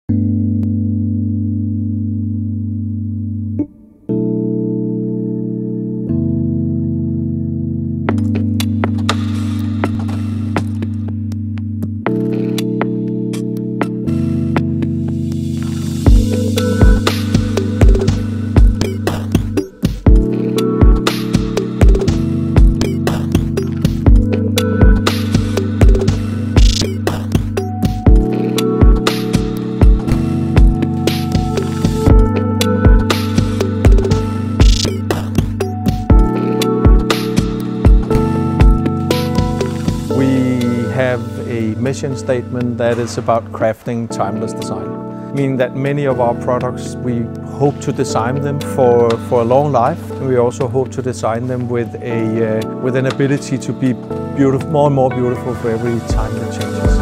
Mission statement that is about crafting timeless design, meaning that many of our products we hope to design them for a long life, and we also hope to design them with an ability to be beautiful, more and more beautiful for every time that changes.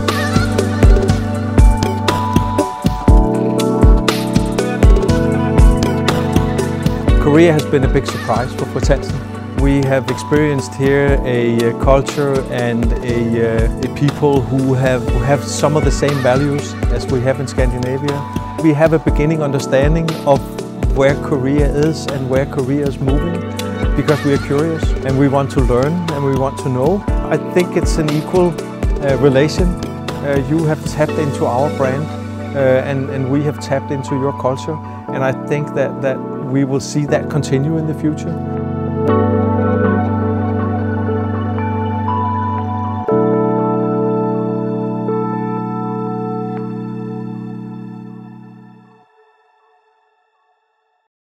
Korea has been a big surprise for Fritz Hansen. We have experienced here a culture and a people who have some of the same values as we have in Scandinavia. We have a beginning understanding of where Korea is and where Korea is moving because we are curious and we want to learn and we want to know. I think it's an equal relation. You have tapped into our brand and we have tapped into your culture, and I think that we will see that continue in the future.